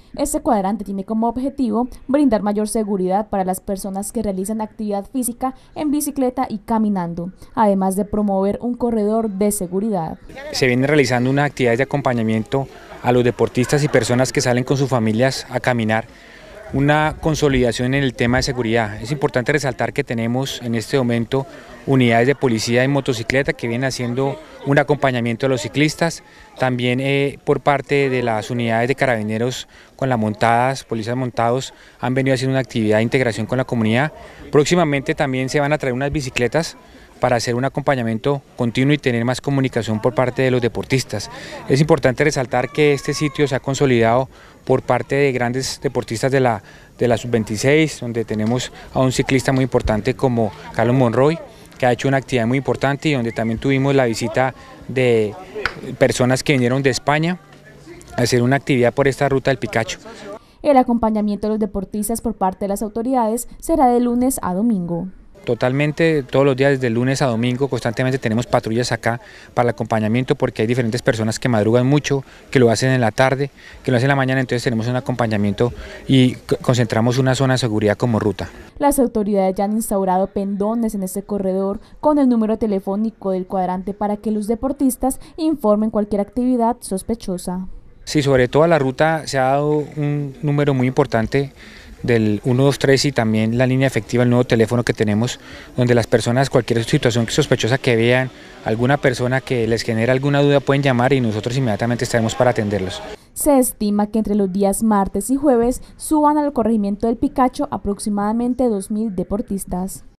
Este cuadrante tiene como objetivo brindar mayor seguridad para las personas que realizan actividad física en bicicleta y caminando, además de promover un corredor de seguridad. Se vienen realizando unas actividades de acompañamiento a los deportistas y personas que salen con sus familias a caminar, una consolidación en el tema de seguridad. Es importante resaltar que tenemos en este momento unidades de policía y motocicleta que vienen haciendo un acompañamiento a los ciclistas, también por parte de las unidades de carabineros con las montadas, policías montados, han venido haciendo una actividad de integración con la comunidad. Próximamente también se van a traer unas bicicletas para hacer un acompañamiento continuo y tener más comunicación por parte de los deportistas. Es importante resaltar que este sitio se ha consolidado por parte de grandes deportistas de la Sub-26, donde tenemos a un ciclista muy importante como Carlos Monroy, que ha hecho una actividad muy importante y donde también tuvimos la visita de personas que vinieron de España a hacer una actividad por esta ruta del Picacho. El acompañamiento de los deportistas por parte de las autoridades será de lunes a domingo. Totalmente, todos los días, desde el lunes a domingo, constantemente tenemos patrullas acá para el acompañamiento porque hay diferentes personas que madrugan mucho, que lo hacen en la tarde, que lo hacen en la mañana, entonces tenemos un acompañamiento y concentramos una zona de seguridad como ruta. Las autoridades ya han instaurado pendones en este corredor con el número telefónico del cuadrante para que los deportistas informen cualquier actividad sospechosa. Sí, sobre todo a la ruta se ha dado un número muy importante del 123 y también la línea efectiva, el nuevo teléfono que tenemos, donde las personas, cualquier situación sospechosa que vean, alguna persona que les genere alguna duda pueden llamar y nosotros inmediatamente estaremos para atenderlos. Se estima que entre los días martes y jueves suban al corregimiento del Picacho aproximadamente 2.000 deportistas.